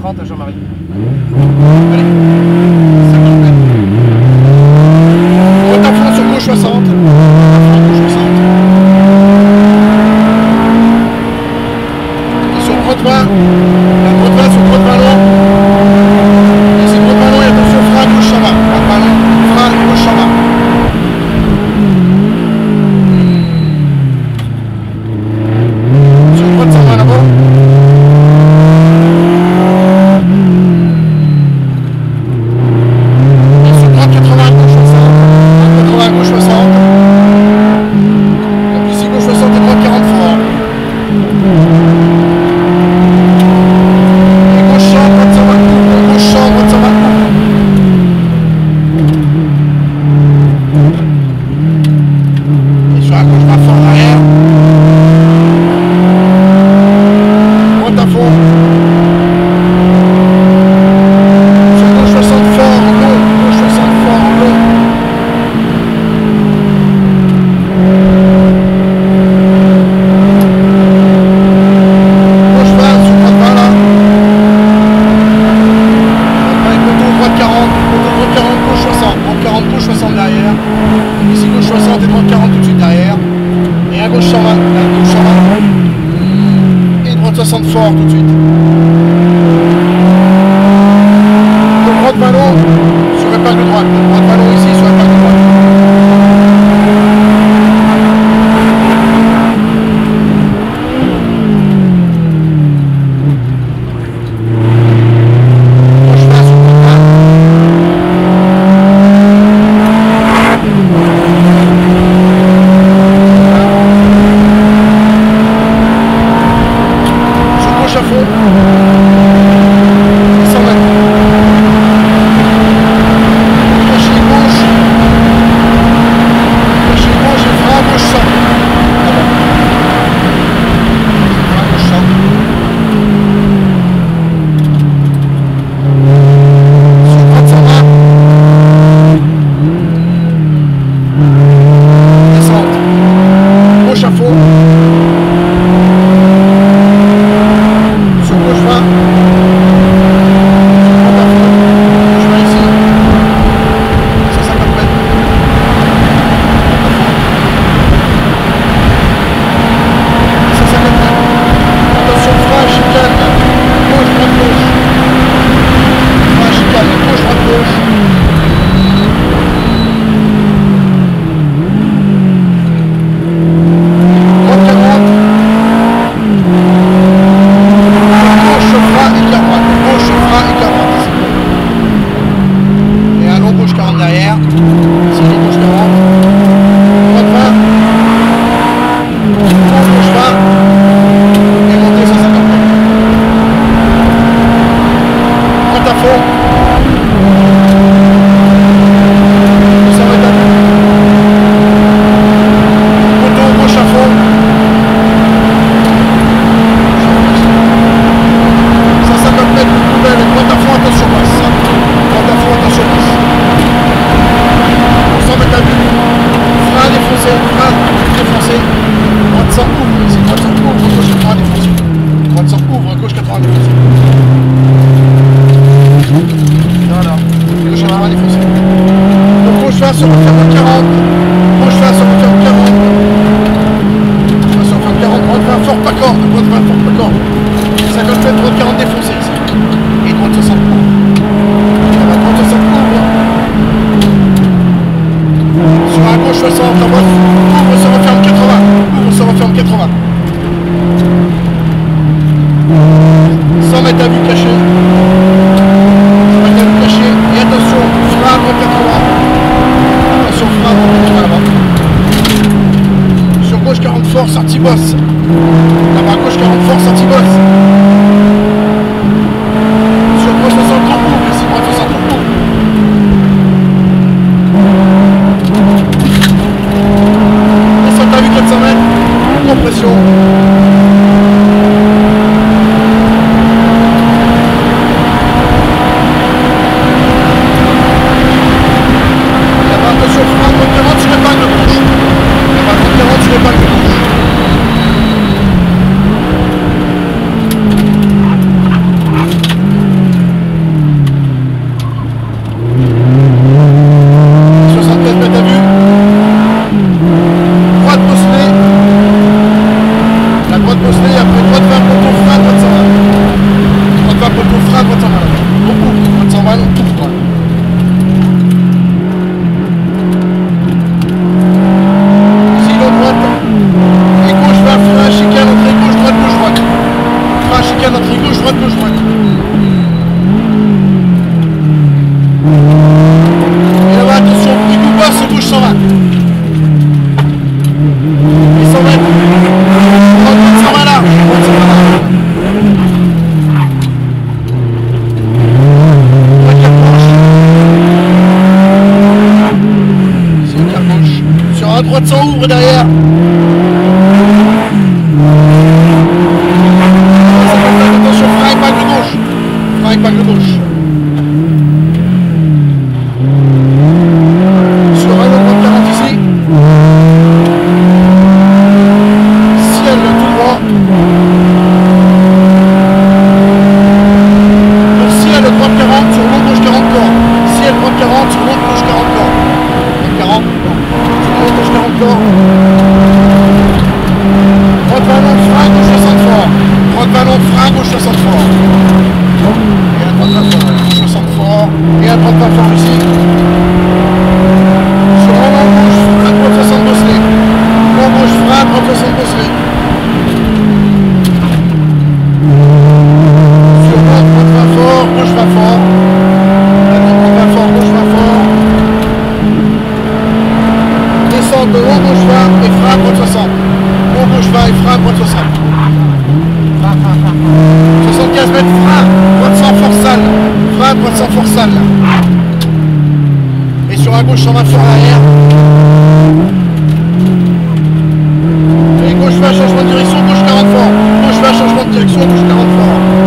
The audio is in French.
50 à Jean-Marie. Allez, 50 mètres. Route à fond sur gauche 60. Gauche 60. Et sur droite 20. La droite 20 sur droite 20 long. Et c'est droite 20 long et attention, frein gauche ça va. Droite 20 long, frein gauche ça va. Sur droite ça va là-bas. Fort tout de suite. Donc droite ballon sur épingle droite. Droite ballon ici sur épingle droite. À fond. 100 mètres. droite 120 là. Beaucoup, droite 120, non, tout droit. Sinon droite. Et gauche va, frein, chicane, entrée, gauche, droite, gauche, droite. Frein, chicane, entrée, gauche, droite, gauche, droite. Et là-bas, attention, petit coup bas, c'est gauche 120. Et 100 mètres. Droite 120 là. Droite 120 là. À droite ça ouvre derrière. Attention, frein avec bague de gauche. Frein avec bague de gauche. Sur un autre 40 ici. Ciel tout droit. Donc ciel droite 40 sur l'autre gauche 40 corps. Ciel droite 40 sur l'autre gauche 40 corps. 40 gauche 40 corps. Droite ballon, frein, gauche 60 fort. Droite ballon, frein, gauche 60 fort. Et à droite pas fort, 60 fort. Et à droite pas fort ici. Sur long gauche, frein, droite 60 bosselé. Long gauche, frein, droite 60 bosselé. Sur droite pas fort, gauche pas fort. Droite pas fort, gauche pas fort. Descente de haut gauche 20 et frein droite 60. Haut gauche 20 et frein droite 60. 75 mètres frein, droite sans force sale. Frein droite sans force sale. Et sur la gauche 120 fort à l'arrière. Et gauche 20 changement de direction, gauche 40 fort. Gauche 20 changement de direction, gauche 40 fort.